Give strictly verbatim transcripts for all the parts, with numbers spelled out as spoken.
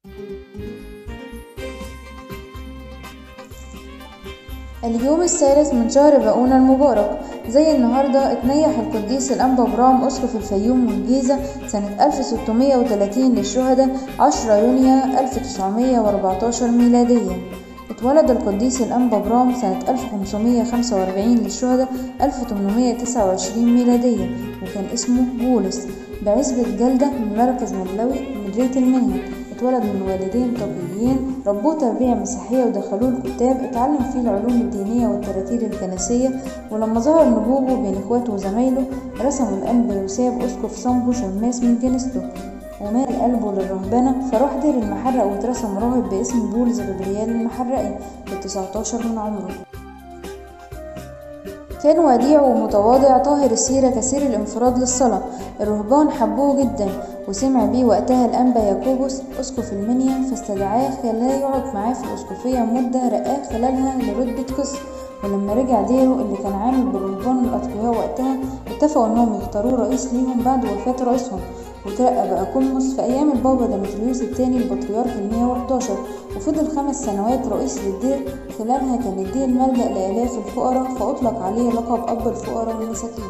اليوم الثالث من شهر باقون المبارك. زي النهاردة اتنيح القديس الأنبا برام أسقف الفيوم والجيزة سنة ألف وستمية وتلاتين للشهداء عشرة يونيو ألف وتسعمية وأربعتاشر ميلادية. اتولد القديس الأنبا برام سنة ألف وخمسمية وخمسة وأربعين للشهداء ألف وتمنمية وتسعة وعشرين ميلادية، وكان اسمه بولس، بعزبة جلدة من مركز مدلوي مديرية المنيا. اتولد من والدين تقيين ربوه تربية مسيحية ودخلوه الكتاب، اتعلم فيه العلوم الدينية والتراتيل الكنسية. ولما ظهر نبوغه بين اخواته وزمايله رسموا الأنبا يوساب أسقف صنبو شماس من كنيسته، ومال قلبه للرهبنة فراح دير المحرق واترسم راهب باسم بولس غبريال المحرقي في التسعتاشر من عمره. كان وديع ومتواضع طاهر السيرة كثير الانفراد للصلاة. الرهبان حبوه جدا، وسمع بيه وقتها الأنبا يعقوبوس أسقف المنيا فاستدعاه خلاه يقعد معاه في الأسقفية مدة، رقاه خلالها لرتبة قس. ولما رجع ديره اللي كان عامل بالرهبان الأتقياء وقتها اتفقوا انهم يختاروه رئيس ليهم بعد وفاة رئيسهم، وترقى بقى قمص في أيام البابا ديمتريوس الثاني البطريرك المية وحداشر، وفضل خمس سنوات رئيس للدير. خلالها كان الدير ملجأ لآلاف الفقراء، فأطلق عليه لقب أب الفقراء والمساكين.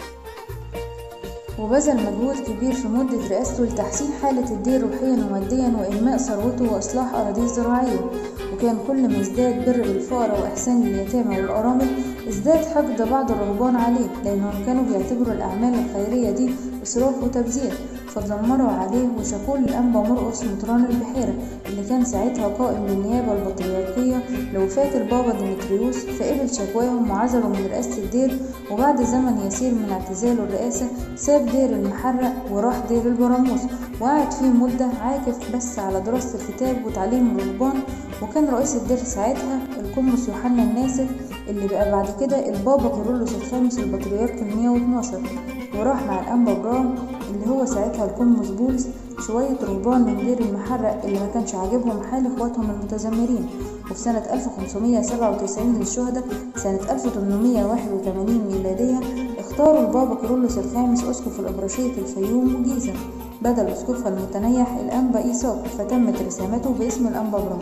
وبذل مجهود كبير في مدة رئاسته لتحسين حالة الدير روحيا وماديا وإنماء ثروته وإصلاح أراضيه الزراعية. وكان كل ما ازداد بر بالفقراء وإحسان لليتامى والأرامل ازداد حقد بعض الرهبان عليه، لأنهم كانوا بيعتبروا الأعمال الخيرية دي إسراف وتبذير، فتذمروا عليه وشكوه للأنبا مرقس مطران البحيرة اللي كان ساعتها قائم للنيابة البطريركية لوفاة البابا ديمتريوس، فقبل شكواهم وعزله من رئاسة الدير. وبعد زمن يسير من اعتزاله الرئاسة ساب دير المحرق وراح دير البراموس، وقعد فيه مدة عاكف بس على دراسة الكتاب وتعليم الرهبان. وكان رئيس الدير ساعتها القمص يوحنا الناسك اللي بقى بعد كده البابا كيرلس الخامس البطريرك المية واتناشر، وراح مع الأنبا برام اللي هو ساعتها القمص بولس شوية رهبان من دير المحرق اللي ما كانش عاجبهم حال اخواتهم المتذمرين. وفي سنة ألف وخمسمية وسبعة وتسعين للشهداء سنة ألف وتمنمية وواحد وتمانين ميلادية اختاروا البابا كيرلس الخامس أسقف الأبرشية الفيوم والجيزة بدل أسقفها المتنيح الأنبا إيساق، فتمت رسامته باسم الأنبا برام.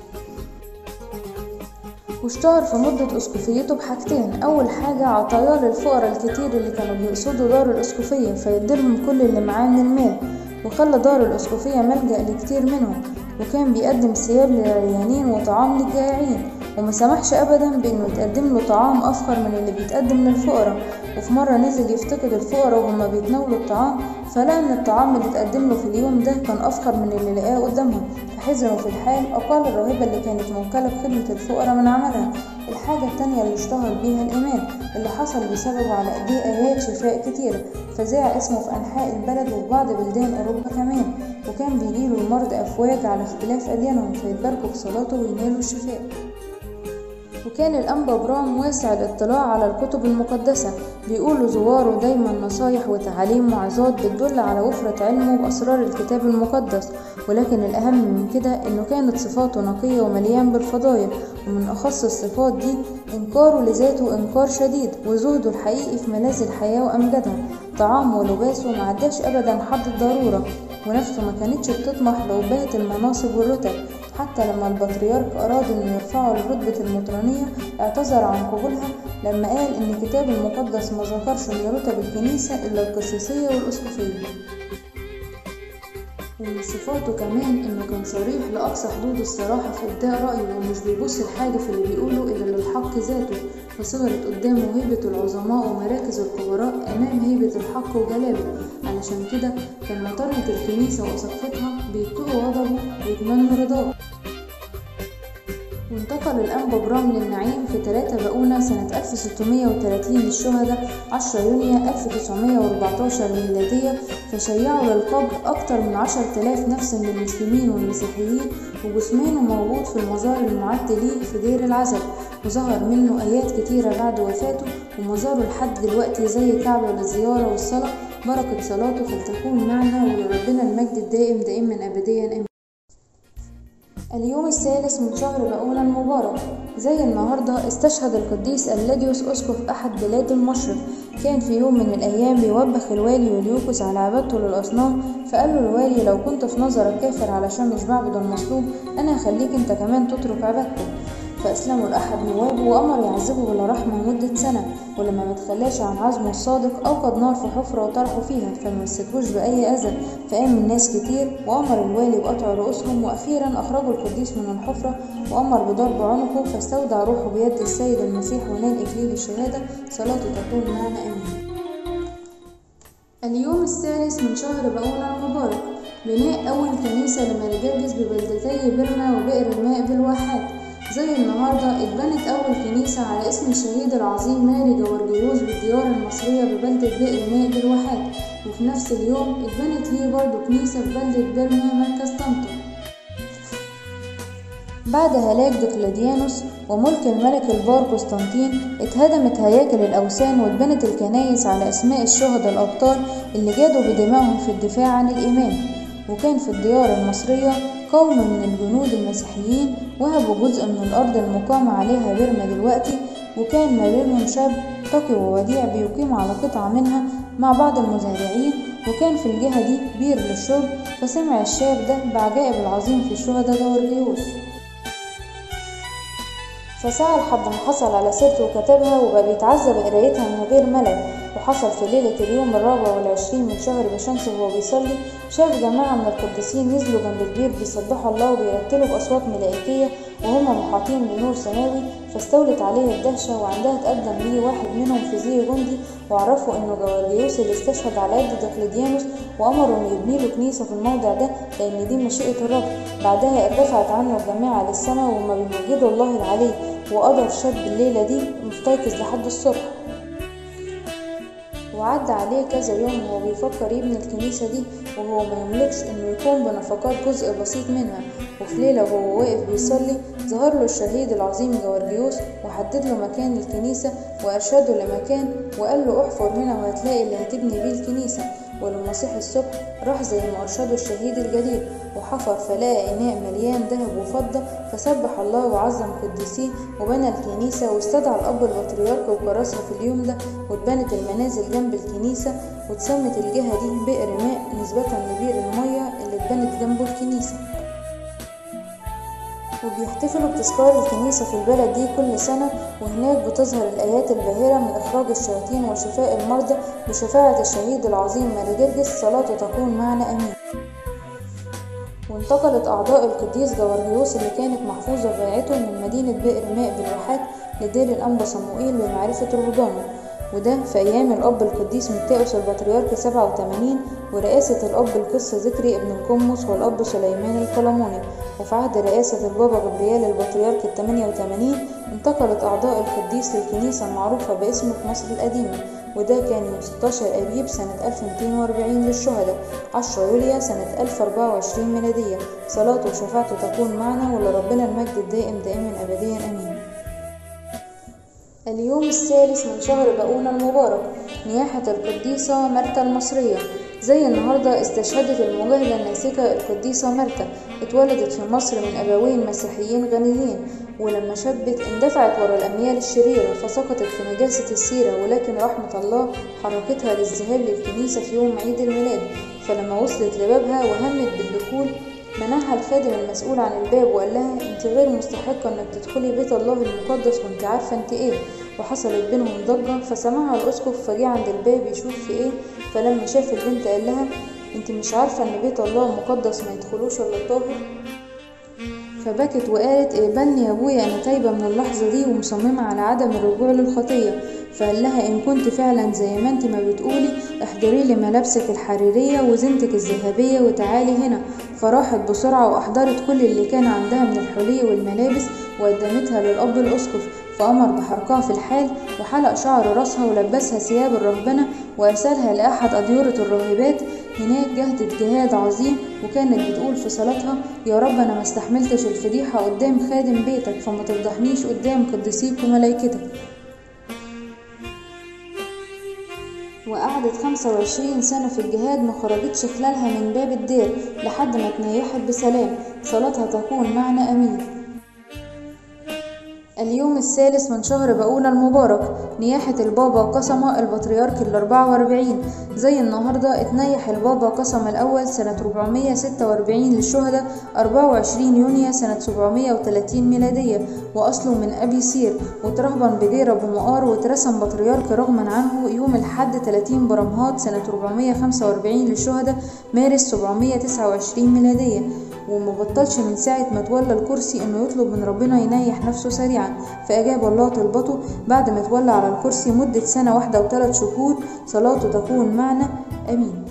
واشتهر في مدة أسقفيته بحاجتين: أول حاجة عطاياه للفقراء الكتير اللي كانوا بيقصدوا دار الأسقفية فيديلهم كل اللي معاه من المال، وخلى دار الأسقفية ملجأ لكتير منهم، وكان بيقدم ثياب للعريانين وطعام للجائعين، وما سمحش أبدا بأنه يتقدم له طعام أفخر من اللي بيتقدم للفقراء. وفي مرة نزل يفتقد الفقراء وهما بيتناولوا الطعام، فلقى ان الطعام اللي اتقدم له في اليوم ده كان افخر من اللي لقاه قدامهم، فحزنوا في الحال. اقال الراهبة اللي كانت موكلة بخدمة الفقراء من عملها. الحاجة التانية اللي اشتهر بيها الإيمان اللي حصل بسببه على ايديه آيات شفاء كتيرة، فذاع اسمه في أنحاء البلد وفي بعض بلدان أوروبا كمان، وكان بيجيله المرضى أفواج على اختلاف أديانهم فيتباركوا بصلاته وينالوا الشفاء. وكان الأنبا برام واسع الاطلاع على الكتب المقدسة، بيقولوا زواره دايما نصايح وتعاليم وعظات بتدل على وفرة علمه بأسرار الكتاب المقدس. ولكن الأهم من كده إنه كانت صفاته نقية ومليان بالفضايل، ومن أخص الصفات دي إنكاره لذاته إنكار شديد، وزهده الحقيقي في ملاذ الحياة وأمجادها. طعامه ولباسه معداش أبدا حد الضرورة، ونفسه ما كانتش بتطمح لأبهة المناصب والرتب. حتى لما البطريرك أراد أن يرفعه لرتبة المطرانية اعتذر عن قبولها لما قال إن كتاب المقدس ما ذكرش من رتب الكنيسة إلا القسيسية والأسقفية. ومن صفاته كمان إنه كان صريح لأقصى حدود الصراحة في إبداء رأيه، ومش بيبص الحاجة في اللي بيقوله إلا للحق ذاته، فصغرت قدامه هيبة العظماء ومراكز الكبراء أمام هيبة الحق وجلاله. علشان كده كان مطرنة الكنيسة وأساقفتها بيطلقوا غضبه ويتمنوا رضاه. وانتقل الأنبا برام للنعيم في تلاتة باقونة سنة ألف وستمية وتلاتين للشهداء عشرة يونيو ألف وتسعمية وأربعتاشر ميلادية، فشيعوا للقبر أكتر من عشر تلاف نفس من المسلمين والمسيحيين، وجثمانه موجود في المزار المعد ليه في دير العزب، وظهر منه آيات كتيرة بعد وفاته، ومزاره لحد دلوقتي زي كعبة للزيارة والصلاة. بركة صلاته فلتكون معنا، ولربنا المجد الدائم دائما أبديا آمين. اليوم الثالث من شهر باقون المبارك. زي النهاردة استشهد القديس اللاديوس أسقف أحد بلاد المشرق كان في يوم من الأيام بيوبخ الوالي يوليوكوس على عبادته للأصنام، فقال له الوالي: لو كنت في نظرك كافر علشان مش بعبد المصلوب، أنا هخليك أنت كمان تترك عبادته. فأسلموا الأحد نوابه وأمر يعذبه بلا رحمة لمدة سنة، ولما متخلاش عن عزمه الصادق أوقد نار في حفرة وطرحوا فيها فممسكوش بأي أذى، فقام من ناس كتير وأمر الوالي بقطع رؤوسهم، وأخيرا أخرجوا القديس من الحفرة وأمر بضرب عنقه، فاستودع روحه بيد السيد المسيح ونال إكليل الشهادة. صلاته تكون معنا آمين. اليوم الثالث من شهر باؤون المبارك، بناء أول كنيسة لماري جرجس ببلدتي بيرما وبئر الماء بالواحات. زي النهاردة اتبنت أول كنيسة على اسم الشهيد العظيم ماري جورجيوس بالديار المصرية ببلدة بئر الماء بالواحات، وفي نفس اليوم اتبنت ليه برضه كنيسة في بلدة بيرما مركز طنطا. بعد هلاك دقلديانوس وملك الملك البار قسطنطين اتهدمت هياكل الأوثان واتبنت الكنايس على أسماء الشهداء الأبطال اللي جادوا بدمائهم في الدفاع عن الإيمان. وكان في الديار المصرية قوم من الجنود المسيحيين وهبوا جزء من الأرض المقام عليها بيرما دلوقتي، وكان ما بينهم شاب تقي ووديع بيقيم على قطعة منها مع بعض المزارعين، وكان في الجهة دي بير للشرب، فسمع الشاب ده بعجائب العظيم في الشهداء جورجيوس، فسعى لحد ما حصل على سيرته وكتبها وبقى بيتعذب قرايتها من غير ملل. وحصل في ليلة اليوم الرابع والعشرين من شهر بشمس وهو بيصلي شاف جماعة من القديسين نزلوا جنب البير بيسبحوا الله وبيرتلوا بأصوات ملائكية وهم محاطين بنور سماوي، فاستولت عليه الدهشة وعندها تقدم ليه واحد منهم في زي جندي وعرفوا انه جورجيوس اللي استشهد على يد دقلديانوس، وامروا انه يبني له كنيسة في الموضع ده لان دي مشيئة الرب. بعدها ارتفعت عنه الجماعة للسماء وهما بيمجدوا الله العلي، وقضى الشاب الليلة دي مفتيقظ لحد الصبح. وعدى عليه كذا يوم وهو بيفكر يبني الكنيسة دي وهو ما يملكش انه يقوم بنفقات جزء بسيط منها. وفي ليلة وهو واقف بيصلي ظهر له الشهيد العظيم جورجيوس وحدد له مكان الكنيسة وارشده لمكان وقال له احفر هنا وهتلاقي اللي هتبني بيه الكنيسة. ولما صحي الصبح راح زي ما ارشده الشهيد الجليل وحفر فلقى اناء مليان ذهب وفضة، فسبح الله وعظم قديسيه وبنى الكنيسة واستدعى الاب البطريرك وكرسها في اليوم ده، واتبنت المنازل جنب الكنيسة واتسمت الجهة دي بئر ماء نسبة لبئر المية اللي اتبنت جنبه الكنيسة. وبيحتفلوا بتذكار الكنيسة في البلد دي كل سنة، وهناك بتظهر الآيات الباهرة من إخراج الشياطين وشفاء المرضى بشفاعة الشهيد العظيم ماري جرجس. صلاته تكون معنا آمين. وانتقلت أعضاء القديس جورجيوس اللي كانت محفوظة في بيعته من مدينة بئر ماء بالواحات لدير الأنبا صموئيل بمعرفة رهبانه، وده في أيام الأب القديس متاوس البطريرك سبعة وثمانين ورئاسة الأب القس ذكري ابن القمص والأب سليمان القلموني. وفي عهد رئاسة البابا جبريال البطريرك الثمانية وثمانين انتقلت أعضاء القديس للكنيسة المعروفة باسمه في مصر القديمة، وده كان يوم ستاشر أبيب سنة ألف ومئتين وأربعين للشهداء، عشرة يوليو سنة ألف وأربعة وعشرين ميلادية. صلاته وشفاعته تكون معنا ولربنا المجد الدائم دائما أبديا آمين. اليوم الثالث من شهر باؤون المبارك، نياحة القديسة مرتا المصرية. زي النهاردة استشهدت المجاهدة الناسكة القديسة مرتا، اتولدت في مصر من أبوين مسيحيين غنيين، ولما شبت اندفعت ورا الأميال الشريرة فسقطت في نجاسة السيرة، ولكن رحمة الله حركتها للذهاب للكنيسة في يوم عيد الميلاد. فلما وصلت لبابها وهمت بالدخول منعها الخادم المسؤول عن الباب وقال لها انت غير مستحقة انك تدخلي بيت الله المقدس وانت عارفة انت ايه. وحصلت بينهم ضجة فسمعها الاسقف فجاء عند الباب يشوف في ايه، فلما شاف البنت قال لها انت مش عارفة ان بيت الله المقدس ما يدخلوش الا الطاهر؟ فبكت وقالت اقبلني يا ابويا انا تايبة من اللحظة دي ومصممة على عدم الرجوع للخطية. فقال لها ان كنت فعلا زي ما انت ما بتقولي احضري لي ملابسك الحريرية وزينتك الذهبية وتعالي هنا. فراحت بسرعة واحضرت كل اللي كان عندها من الحلي والملابس وقدمتها للاب الاسقف، فامر بحرقها في الحال وحلق شعر راسها ولبسها ثياب الرهبنة وارسلها لاحد اديرة الراهبات. هناك جهدت جهاد عظيم وكانت بتقول في صلاتها يا رب انا ما استحملتش الفضيحة قدام خادم بيتك فما تفضحنيش قدام قديسيك وملائكتك. وقعدت خمسة وعشرين سنة في الجهاد ما خرجتش خلالها من باب الدير لحد ما تنيحت بسلام. صلاتها تكون معنا امين. اليوم الثالث من شهر باقون المبارك، نياحة البابا قسمة البطريرك الأربعة وأربعين. زي النهاردة اتنيح البابا قسم الأول سنة أربعمية ستة وأربعين للشهداء أربعة وعشرين يونيو سنة سبعمية وتلاتين ميلادية، وأصله من أبي سير، وترهبن بدير أبو مقار، واترسم بطريرك رغما عنه يوم الحد تلاتين برمهات سنة أربعمية خمسة وأربعين للشهداء مارس سبعمية تسعة وعشرين ميلادية. ومبطلش من ساعة ما تولى الكرسي انه يطلب من ربنا ينيح نفسه سريعا، فأجاب الله طلبته بعد ما تولى على الكرسي مدة سنة واحدة وثلاث شهور. صلاته تكون معنا، امين.